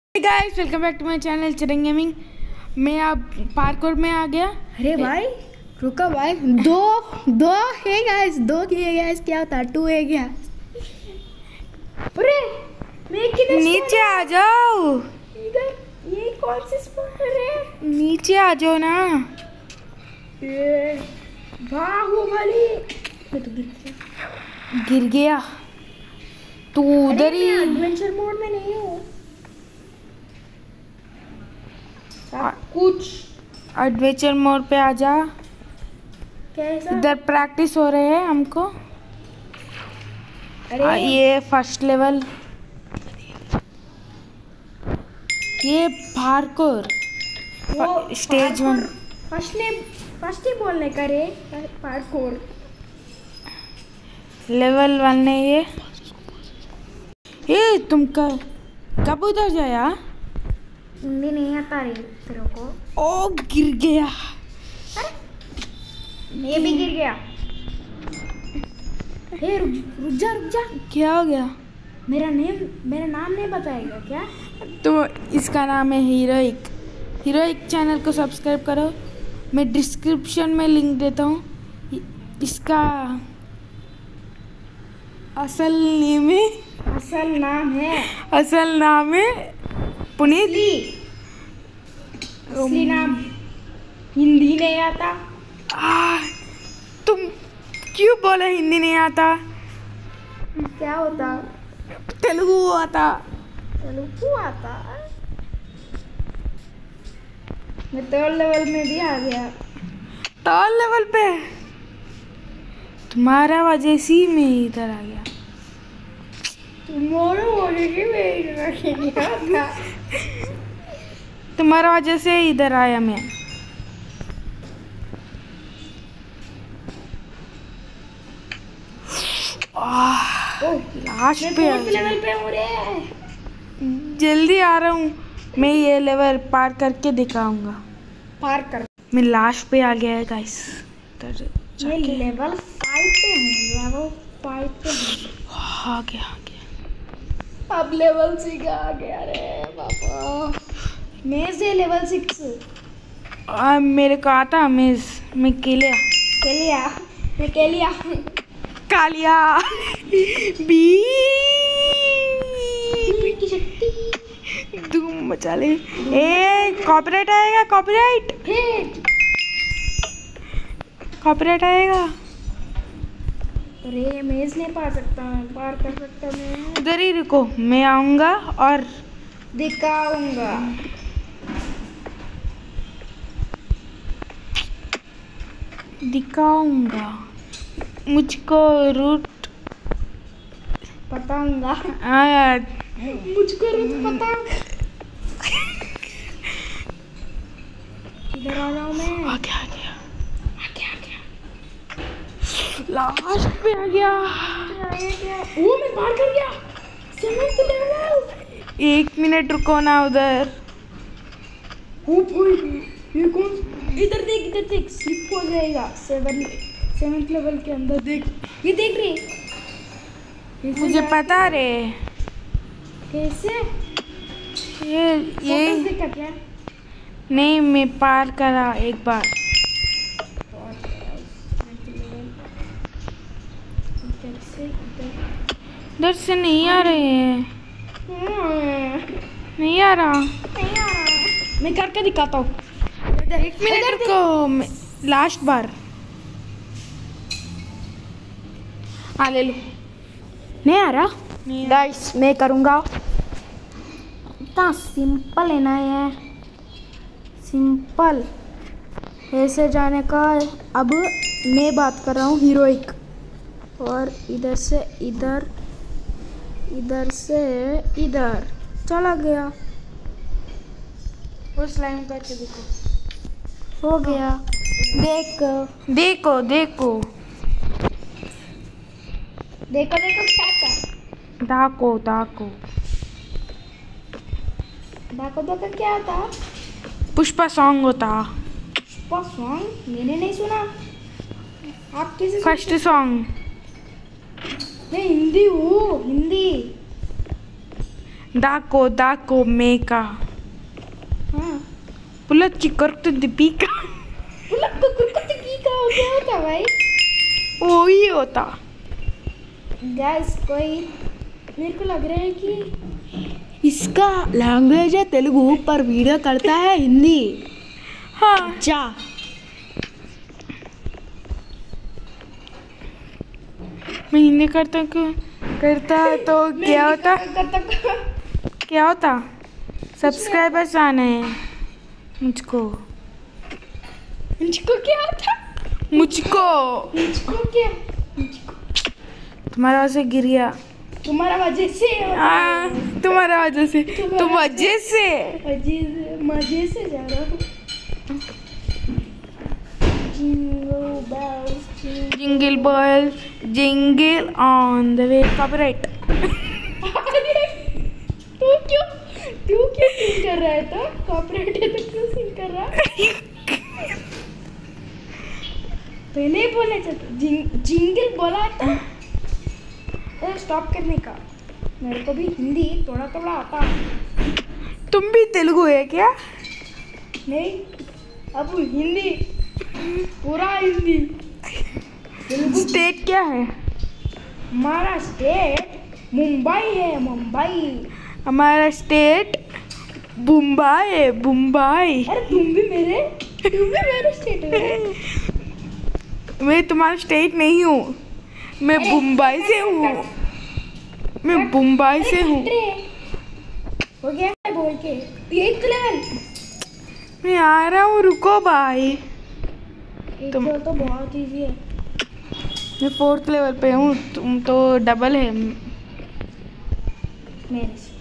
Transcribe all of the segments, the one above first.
Guys welcome back to my channel Chirang gaming. मैं अब parkour में आ गया। अरे भाई रुका भाई, दो है गाइस, दो किए गाइस, क्या होता है 2 है क्या? अरे मैं किधर नीचे आ जाओ। इधर ये कौन सी स्पॉट है? नीचे आ जाओ ना। ये बाहुबली। मैं तो गिर गया। तू उधर ही एडवेंचर मोड में नहीं हूँ। कुछ एडवेंचर मोड पे आ जा। कैसा? इधर प्रैक्टिस हो रहे हैं हमको। अरे ये फर्स्ट लेवल, ये पार्कोर स्टेज 1। फर्स्ट ही बोलने का रे, पार्कोर लेवल 1 है ये तुम कब उधर जाया? हिंदी नहीं आता रे तेरे को। ओ गिर गया। ये भी गिर गया। हे रुक जा। क्या हो गया? मेरा नाम नहीं बताएगा क्या? तो इसका नाम है हीरोइक चैनल को सब्सक्राइब करो। मैं डिस्क्रिप्शन में लिंक देता हूँ। इसका असल नाम है पुनीत। असली नाम हिंदी नहीं आता। तुम क्यों बोले हिंदी नहीं आता? क्या होता? तेलुगु आता। मैं 3rd लेवल में भी आ गया। 3rd लेवल पे तुम्हारा वजह से मैं इधर आ गया। तुम्हारा वजह से इधर आया मैं। लास्ट पे लेवल पे हो रहे हैं। जल्दी आ रहा हूँ। मैं ये लेवल पार करके दिखाऊंगा। मैं लास्ट पे आ गया है गाइस। मैं लेवल 5 पे हूँ। आ गया। अब लेवल 6 आ गया रे पापा। मैं से लेवल 6। मेरे को आता मैं केलिया कालिया बी की शक्ति धूम मचा ले। ए कॉपीराइट आएगा। कॉपीराइट आएगा। अरे मेज नहीं पार कर सकता मैं। उधर ही रुको, मैं आऊंगा और दिखाऊंगा। मुझको रूट बताऊंगा। मुझको रूट पता। इधर आ जाऊं मैं। आ गया। लास्ट पे आ गया। वो मैं पार कर गया। 7th level. 1 मिनट रुको ना उधर। ये कौन? इधर देख स्लिप हो जाएगा। 7th लेवल के अंदर देख। ये देख रही। मुझे पता रे। कैसे? ये देखा क्या? नहीं, मैं पार करा एक बार। इधर से नहीं आ रहे हैं। नहीं आ रहा। मैं करके दिखाता हूँ। 1 मिनट रुको। लास्ट बार ले लो। नहीं आ रहा गाइस, मैं करूँगा। इतना सिंपल है ना ये, सिंपल ऐसे जाने का। अब मैं बात कर रहा हूँ हीरोइक। और इधर से इधर से इधर चला गया। वो स्लाइम करके देखो। हो गया। देखो डाको क्या था? पुष्पा सॉन्ग होता। पुष्पा सॉन्ग मैंने नहीं सुना। आप किसी फर्स्ट सॉन्ग। मैं हिंदी हूँ। दाको मेका हाँ पुला चिकर तो दीपिका पुलक का क्या होता भाई? वही होता। गाइस कोई मेरे को लग रहा है कि इसका लैंग्वेज है तेलुगु पर वीडियो करता है हिंदी। हाँ जा मैं हिंदी करता तो क्या होता? क्या होता? सब्सक्राइबर्स आने हैं मुझको क्या होता? मुझको क्या? तुम्हारा वजह से गिर गया। तुम्हारा वजह से तुम्हारा वजह से तुम वजह से मजे से जा रहा हूँ। Jingle bells jingle on the way. Copyright. तू क्यों सिंग कर रहा है? तो कॉपीराइट है तो क्यों सिंग कर रहा है? पहले ही बोलना चाहता जिंगल बोला तो स्टॉप करने का। मेरे को भी हिंदी थोड़ा थोड़ा आता। तुम भी तेलुगु है क्या? नहीं अब हिंदी पूरा हिंदी। स्टेट क्या है? हमारा स्टेट मुंबई है। मुंबई। हमारा स्टेट बुम्बई है। बुम्बई। अरे तुम भी मेरे स्टेट है। मैं तुम्हारा स्टेट नहीं हूँ, मैं मुंबई से हूँ। मैं मुंबई से हूँ। हो गया है बोल के 8th लेवल। मैं आ रहा हूँ, रुको भाई। तुम तो बहुत इजी है। मैं 4th लेवल पे हूँ, तुम तो डबल है मेरे से।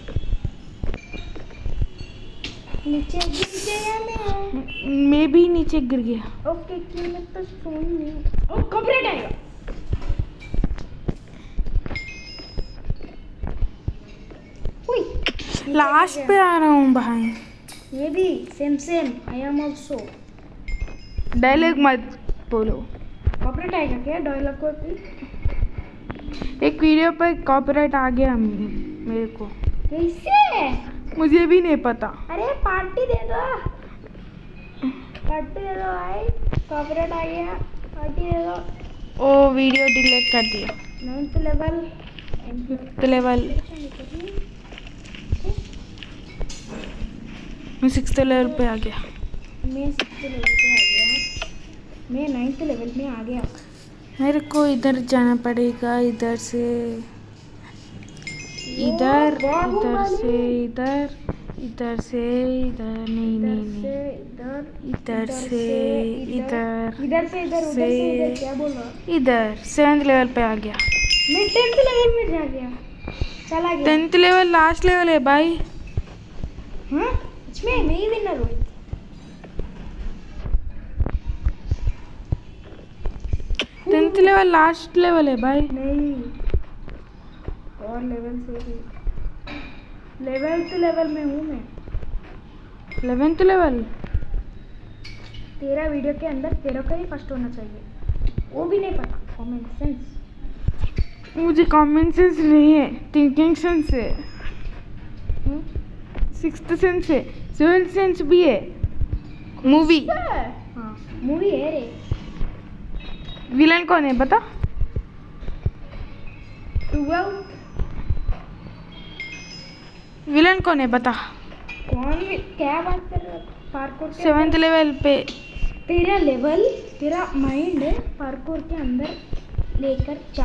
नीचे गिर गया मैं भी नीचे गिर गया। ओके मैं तो फोन नहीं। ओ कॉपीराइट आएगा। लास्ट पे आ रहा हूँ भाई। ये भी same I am also. Dialogue मत बोलो। कॉपीराइट आएगा क्या डायलॉग को? एक वीडियो पे कॉपीराइट आ गया मेरे को। कैसे? मुझे भी नहीं पता। अरे पार्टी दे दो भाई। कॉपीराइट आ गया, पार्टी दे दो। ओ वीडियो डिलीट कर दिया। 9th level 5th level. मैं 6th लेवल पे आ गया। मैं 6th लेवल पे आ गया। मैं 9th लेवल में आ गया। मेरे को इधर जाना पड़ेगा, इधर से इधर, इधर से इधर, इधर से इधर, नहीं इधर से इधर, इधर से इधर क्या बोल रहा? इधर 7th लेवल पे आ गया। मैं 10th लेवल में जा गया। चला गया। 10th लेवल लास्ट लेवल है भाई। हाँ इसमें मैं ही विनर हूँ। 10th लेवल लास्ट लेवल है भाई। नहीं और लेवल से भी 11th लेवल में हूँ मैं। 11th level. तेरा वीडियो के अंदर तेरा का ही फर्स्ट होना चाहिए। वो भी नहीं पता। Common sense. मुझे कॉमन सेंस नहीं है, थिंकिंग सेंस है। 6th सेंस है, 7th सेंस भी है। मूवी। हाँ मूवी है रे। विलन कौन है बता? 12। विलन कौन है बता? कौन क्या बात कर रहा है? पार्कोर 7th लेवल पे। तेरा लेवल तेरा माइंड पार्कोर के अंदर लेकर जा।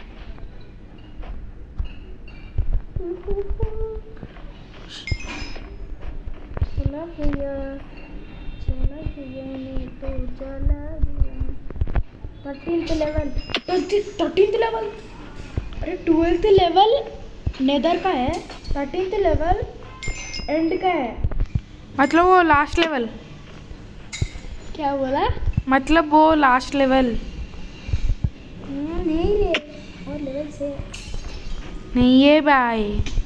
चला गया नहीं तो चला गया। 13th level. 13th level. अरे 12th लेवल नेदर का है। 13th लेवल एंड का है। मतलब वो लास्ट लेवल। क्या बोला? मतलब वो लास्ट लेवल। नहीं रे और लेवल से नहीं है भाई।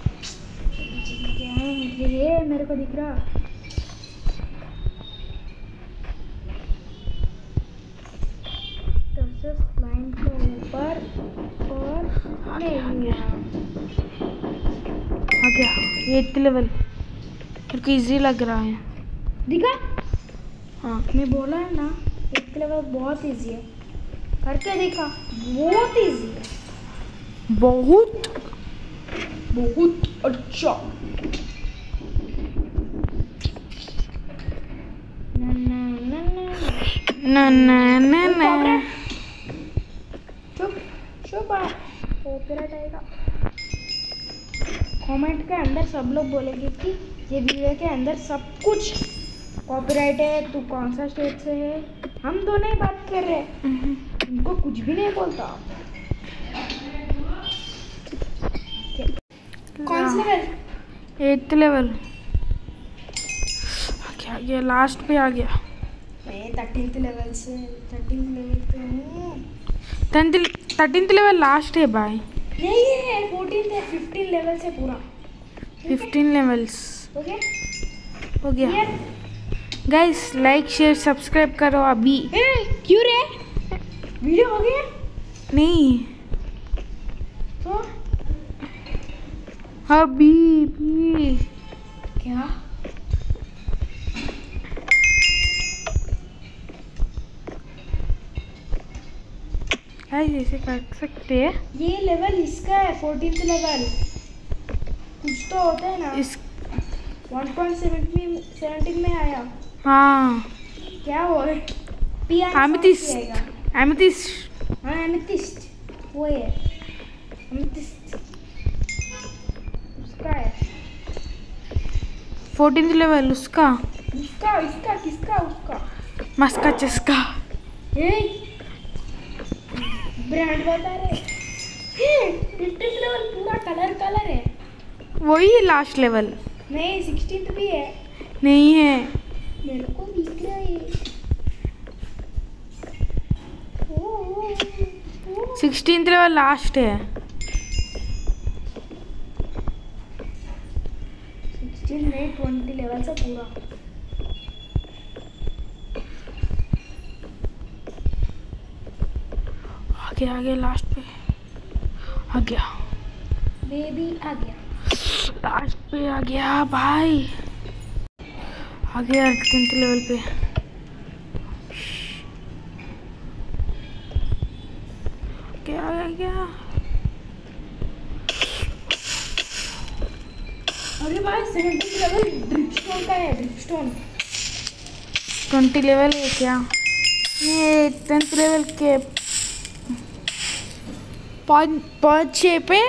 ये मेरे को दिख रहा। लाइन के ऊपर और नहीं हुआ। गया 8th लेवल। मेरे को इजी लग रहा है। दिखा, हाँ मैं बोला है ना 8th लेवल बहुत इजी है, करके देखा, बहुत इजी है, बहुत बहुत अच्छा। ना ना ना ना चुप चुप, कॉपीराइट आएगा। कमेंट के अंदर सब लोग बोलेंगे कि ये वीडियो के अंदर सब कुछ कॉपीराइट है, तू कौन सा स्टेट से है। हम दोनों ही बात कर रहे हैं, उनको कुछ भी नहीं बोलता। कौन सा लेवल? 8th लेवल आ गया, लास्ट पे आ गया। मैं 13th लेवल से 13th लेवल पे हूँ। 13th लेवल लास्ट है भाई। नहीं है 14th है, 15 लेवल से पूरा 15 लेवल्स ओके हो गया। गाइस लाइक शेयर सब्सक्राइब करो अभी। क्यों रे, वीडियो हो गया? नहीं तो अभी भी क्या? गाइस ऐसे कर सकते हैं। ये लेवल इसका है 14th लेवल। कुछ तो होता है ना, इस 1.17 में आया। हाँ क्या वो है? एमेथिस्ट हाँ एमेथिस्ट, वो है एमेथिस्ट, उसका है। 14th लेवल उसका उसका इसका किसका? उसका मस्का चस्का। ब्रांड बता रहे। 15th लेवल पूरा कलर है। वही लास्ट लेवल नहीं 16th भी है, नहीं है। मेरे को दिख रहा है। 16th लेवल लास्ट है। 16 नहीं 20 लेवल से पूरा। आगे लास्ट पे आ गया, बेबी आ गया, लास्ट पे आ गया भाई। आ गया 10th लेवल पे। आ गया। अरे भाई 17th लेवल ड्रिपस्टोन का है, ड्रिपस्टोन। 20 लेवल है क्या? ये 10th लेवल के 5-6 पे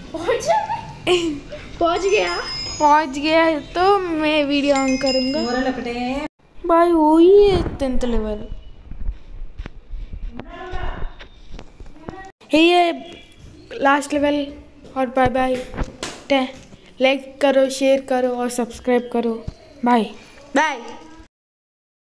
पहुंच गया तो मैं वीडियो ऑन करूंगा भाई। वही है 10th लेवल। ये लास्ट लेवल और बाय बाय। लाइक करो, शेयर करो और सब्सक्राइब करो। Bye bye.